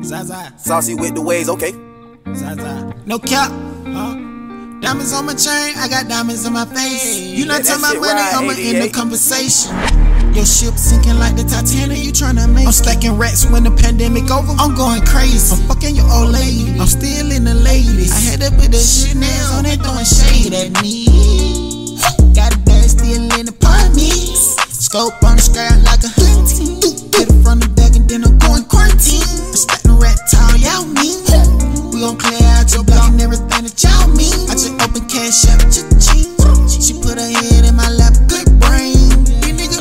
Zaza. Saucy with the ways, okay. Zaza. No cap, huh? Diamonds on my chain, I got diamonds on my face. You not talking about money, I'ma end the conversation. Your ship sinking like the Titanic, you tryna make. I'm stacking rats when the pandemic over, I'm going crazy. I'm fucking your old lady, I'm still in the ladies. I had to put the Chanel on it, throwing shade at me. Got a bag still in the apartments. Scope on the sky like a hunting. Get it from the back and then I'm going quarantine. I'm stacking rat tall, y'all mean. We gon' clear out your block and everything that y'all mean. I just open cash up, cha-ching. She put her head in my lap, good brain. These niggas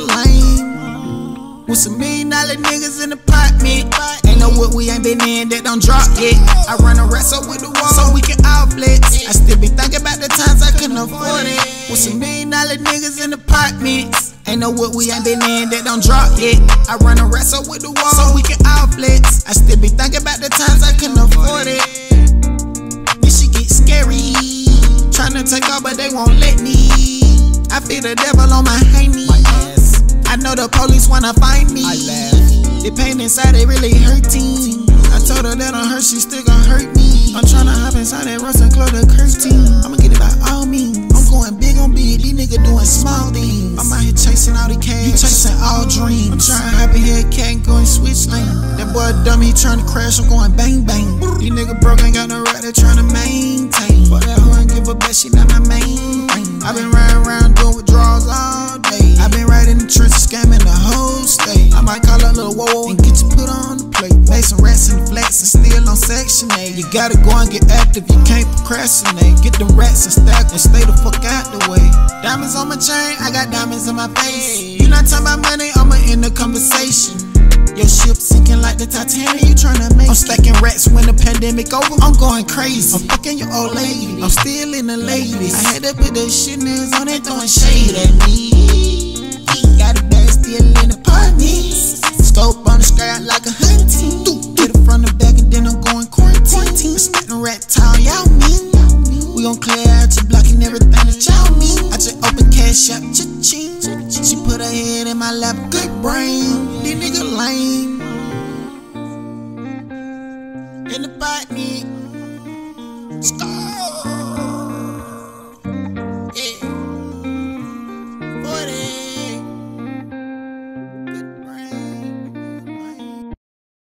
lame. With some $1 million niggas in the apartment. Ain't no what we ain't been in that don't drop yet. I run a wrestle with the wall so we can outflex. I still be thinking about the times I couldn't afford it. With some $1 million niggas in the apartments. Ain't no what we ain't been in that don't drop yet. I run a wrestle with the wall so we can outflex. I still be thinking about the times I couldn't afford it. This shit get scary. Tryna take off but they won't let me. I feel the devil on my hiney. I know the police wanna find me. I laugh. The pain inside it really hurting. I told her that on her she still gon' hurt me. I'm tryna hop inside that Russ and close the curtain. I'ma get it by all means. I'm going big on big, these niggas doing small things. I'm out here chasing all the cash, you chasing all dreams. I'm tryna hop in here, cat and going switch lane. That boy dumb, he tryna crash, I'm going bang bang. These niggas broke, ain't got no right, they tryna maintain. Fuck that hoe and give a bet, she not my main thing. I been riding around doing withdrawals all day. I been right in the trenches, scamming the whole state. I might call a little whoa and get you put on the plate. Made some rats in the flats and still on Section 8. You gotta go and get active, you can't procrastinate. Get them rats and stack and stay the fuck out the way. Diamonds on my chain, I got diamonds in my face. You not talking about money, I'ma end the conversation. Your ship sinking like the Titanic, you tryna make. I'm stacking rats when the pandemic over, I'm going crazy. I'm fucking your old lady, I'm still in the ladies. I had to put the Chanel on it, throwing shade at me. Got a bag still in the apartments. Scope on the sky like a hunting. Get it from the back and then I'm going quarantine. Stacking rat tall, y'all mean. We gon' clear out your block and everything that y'all mean. I just open cash up, cha-ching. She put her head in my lap, good brain. These niggas lame. In the botany.